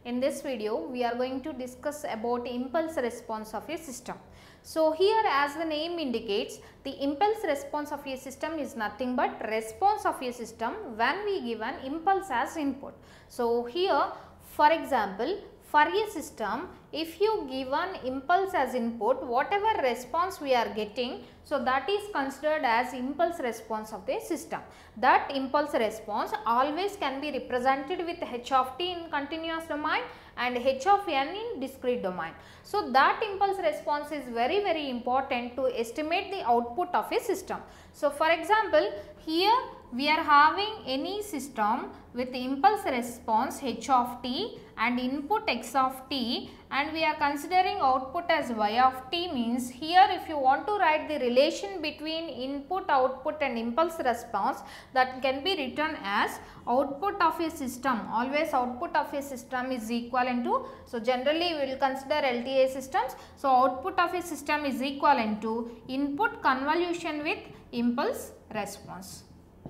In this video, we are going to discuss about impulse response of a system. So, here as the name indicates, the impulse response of a system is nothing but response of a system when we give an impulse as input. So, here for example, for a system, if you give an impulse as input, whatever response we are getting, so that is considered as impulse response of the system. That impulse response always can be represented with h of t in continuous domain and h of n in discrete domain. So, that impulse response is very important to estimate the output of a system. So, for example, here we are having any system with impulse response h of t and input x of t, and we are considering output as y of t. Means here if you want to write the relation between input, output and impulse response, that can be written as output of a system. Always output of a system is equivalent to, so generally we will consider LTI systems. So, output of a system is equivalent to input convolution with impulse response.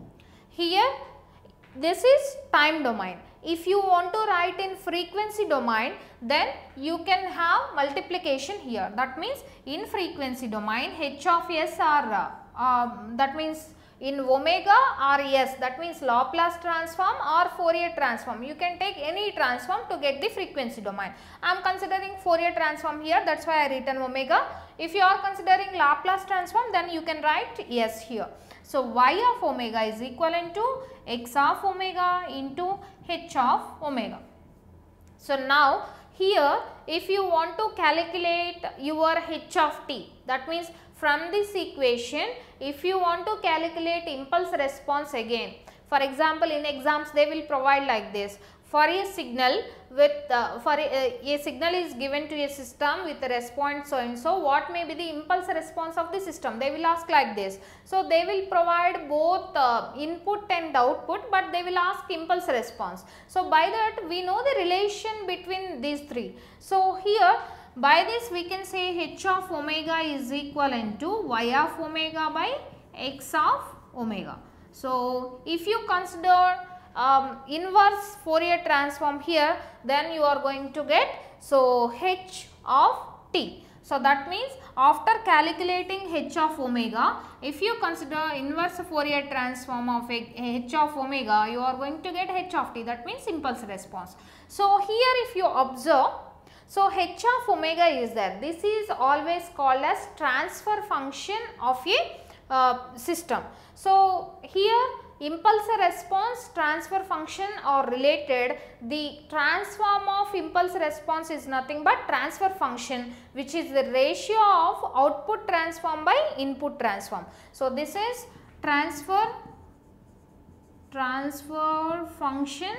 Here this is time domain. If you want to write in frequency domain, then you can have multiplication here. That means in frequency domain h of s are that means in omega or s, that means Laplace transform or Fourier transform. You can take any transform to get the frequency domain. I am considering Fourier transform here, that is why I written omega. If you are considering Laplace transform, then you can write s here. So, y of omega is equivalent to x of omega into h of omega. So, now here if you want to calculate your h of t, that means from this equation if you want to calculate impulse response again, for example in exams they will provide like this. For a signal with a signal is given to a system with a response so and so, what may be the impulse response of the system? They will ask like this. So, they will provide both input and output, but they will ask impulse response. So, by that we know the relation between these three. So, here by this we can say h of omega is equivalent to y of omega by x of omega. So, if you consider inverse Fourier transform here, then you are going to get so h of t. So, that means after calculating h of omega, if you consider inverse Fourier transform of h of omega, you are going to get h of t, that means impulse response. So, here if you observe, so h of omega is there. This is always called as transfer function of a system. So, here impulse response, transfer function are related. The transform of impulse response is nothing but transfer function, which is the ratio of output transform by input transform. So, this is transfer function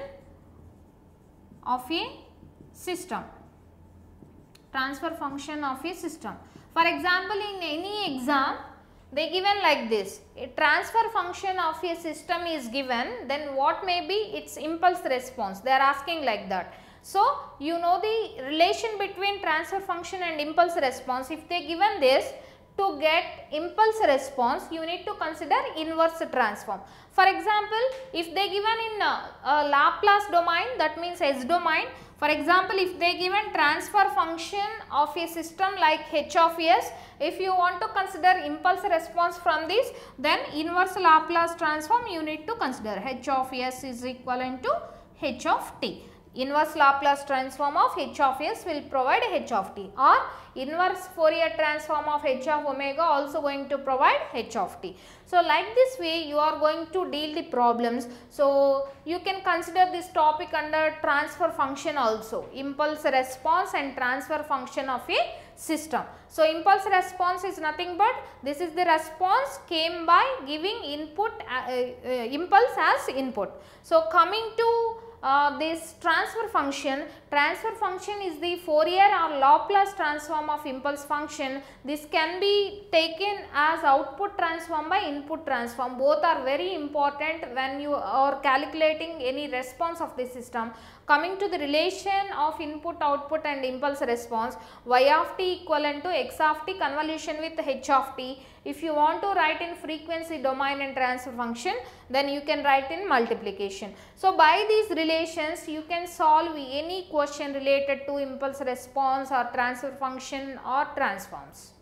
of a system. Transfer function of a system. For example, in any exam they given like this, a transfer function of a system is given, then what may be its impulse response, they are asking like that. So, you know the relation between transfer function and impulse response. If they given this, to get impulse response you need to consider inverse transform. For example, if they given in Laplace domain, that means S domain. For example, if they given transfer function of a system like h of s, if you want to consider impulse response from this, then inverse Laplace transform you need to consider. H of s is equivalent to h of t. Inverse Laplace transform of h of s will provide h of t, or inverse Fourier transform of h of omega also going to provide h of t. So, like this way you are going to deal the problems. So, you can consider this topic under transfer function also, impulse response and transfer function of a system. So, impulse response is nothing but this is the response came by giving input impulse as input. So, coming to this transfer function is the Fourier or Laplace transform of impulse function. This can be taken as output transform by input transform. Both are very important when you are calculating any response of the system. Coming to the relation of input, output and impulse response, y of t equivalent to x of t convolution with h of t. If you want to write in frequency domain and transfer function, then you can write in multiplication. So, by these relations you can solve any question related to impulse response or transfer function or transforms.